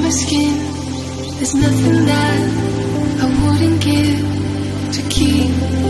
my skin. There's nothing that I wouldn't give to keep